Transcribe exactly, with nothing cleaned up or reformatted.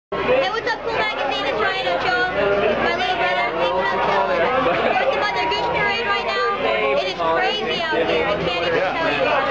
Hey, what's up, Cool Magazine? It's Ryan Ochoa, my little brother. Hey, what up, Kewl? We're at the Mother Goose Parade right now. It is crazy out here. I can't even tell you.